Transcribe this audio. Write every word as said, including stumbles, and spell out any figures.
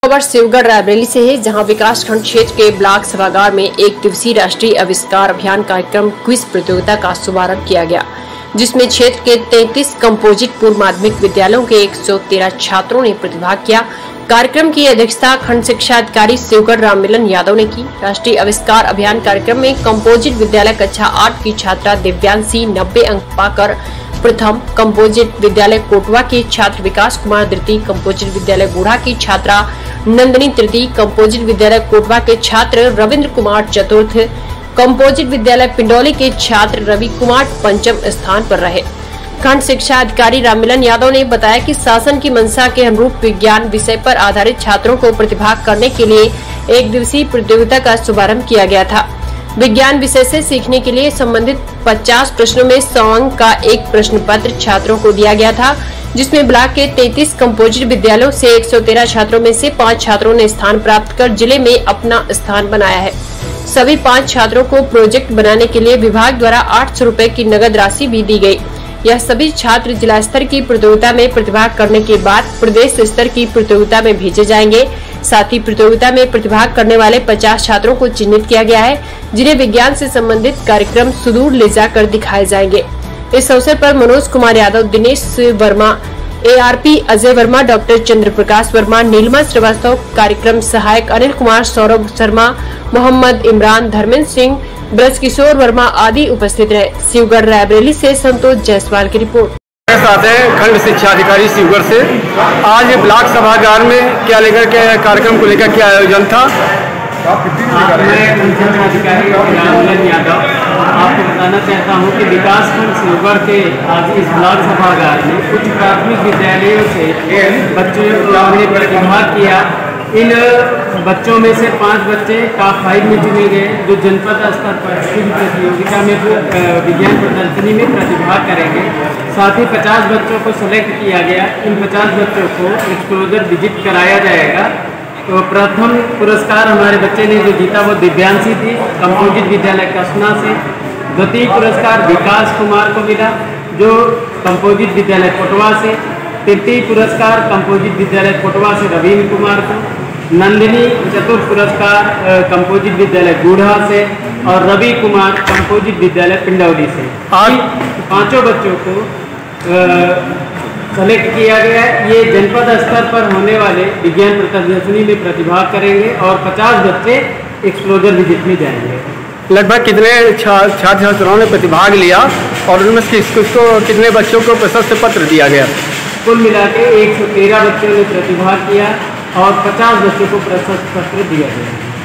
खबर शिवगढ़ रायबरेली से है, जहां विकासखंड क्षेत्र के ब्लॉक सभागार में एक दिवसीय राष्ट्रीय आविष्कार अभियान कार्यक्रम क्विज प्रतियोगिता का शुभारंभ किया गया, जिसमें क्षेत्र के तैंतीस कंपोजिट पूर्व माध्यमिक विद्यालयों के एक सौ तेरह छात्रों ने प्रतिभाग किया। कार्यक्रम की अध्यक्षता खंड शिक्षा अधिकारी शिवगढ़ राममिलन यादव ने की। राष्ट्रीय आविष्कार अभियान कार्यक्रम में कंपोजिट विद्यालय कक्षा आठ की छात्रा दिव्यांशी नब्बे अंक पाकर प्रथम, कंपोजिट विद्यालय कोटवा के छात्र विकास कुमार द्वितीय, कंपोजिट विद्यालय गुढ़ा की छात्रा नंदिनी तृतीय, कंपोजिट विद्यालय कोटवा के छात्र रविंद्र कुमार चतुर्थ, कंपोजिट विद्यालय पिंडौली के छात्र रवि कुमार पंचम स्थान पर रहे। खंड शिक्षा अधिकारी राममिलन यादव ने बताया कि शासन की मंशा के अनुरूप विज्ञान विषय पर आधारित छात्रों को प्रतिभाग करने के लिए एक दिवसीय प्रतियोगिता का शुभारंभ किया गया था। विज्ञान विषय से सीखने के लिए संबंधित पचास प्रश्नों में सौ अंक का एक प्रश्न पत्र छात्रों को दिया गया था, जिसमें ब्लॉक के तैंतीस कंपोजिट विद्यालयों से एक सौ तेरह छात्रों में से पाँच छात्रों ने स्थान प्राप्त कर जिले में अपना स्थान बनाया है। सभी पाँच छात्रों को प्रोजेक्ट बनाने के लिए विभाग द्वारा आठ सौ रूपए की नगद राशि भी दी गयी। यह सभी छात्र जिला स्तर की प्रतियोगिता में प्रतिभाग करने के बाद प्रदेश स्तर की प्रतियोगिता में भेजे जाएंगे। साथ ही प्रतियोगिता में प्रतिभाग करने वाले पचास छात्रों को चिन्हित किया गया है, जिन्हें विज्ञान से संबंधित कार्यक्रम सुदूर ले जाकर दिखाए जाएंगे। इस अवसर पर मनोज कुमार यादव, दिनेश वर्मा, एआरपी अजय वर्मा, डॉक्टर चंद्र प्रकाश वर्मा, नीलिमा श्रीवास्तव, कार्यक्रम सहायक अनिल कुमार, सौरभ शर्मा, मोहम्मद इमरान, धर्मेंद्र सिंह, ब्रज किशोर वर्मा आदि उपस्थित रहे। शिवगढ़ रायबरेली से संतोष जायसवाल की रिपोर्ट। मेरे साथ है खंड शिक्षा अधिकारी शिवगढ़ से। आज ब्लॉक सभागार में क्या लेकर के कार्यक्रम को लेकर क्या आयोजन था? मैं खंड शिक्षा अधिकारी राममिलन यादव आपको बताना चाहता हूं कि विकासखंड शिवगढ़ के आज इस ब्लॉक सभागार में कुछ प्राथमिक विद्यालयों से बच्चों ने प्रतिभाग किया। इन बच्चों में से पांच बच्चे टॉप फाइव में चुने गए, जो जनपद स्तर पर स्कूल प्रतियोगिता में विज्ञान प्रदर्शनी में प्रतिभाग करेंगे। साथ ही पचास बच्चों को सेलेक्ट किया गया। इन पचास बच्चों को एक्सपोजर विजिट कराया जाएगा। तो प्रथम पुरस्कार हमारे बच्चे ने जो जीता वो दिव्यांशी थी, कंपोजिट विद्यालय कसना से। द्वितीय पुरस्कार विकास कुमार को मिला, जो कंपोजिट विद्यालय कोटवा से। तृतीय पुरस्कार कंपोजिट विद्यालय कोटवा से रवीन्द्र कुमार को। नंदिनी चतुर्थ पुरस्कार कंपोजिट विद्यालय गुढ़ा से और रवि कुमार कंपोजिट विद्यालय पिंडौली से। आज पांचों बच्चों को सेलेक्ट किया गया है। ये जनपद स्तर पर होने वाले विज्ञान प्रदर्शनी में प्रतिभाग करेंगे और पचास बच्चे एक्सप्लोजर विजिट में जाएंगे। लगभग कितने छात्र छात्राओं ने प्रतिभाग लिया और उनमें से किसको कितने बच्चों को प्रशस्ति पत्र दिया गया? कुल मिला के एक सौ तेरह बच्चों ने प्रतिभाग किया और पचास बच्चों को प्रशस्ति पत्र दिया गया।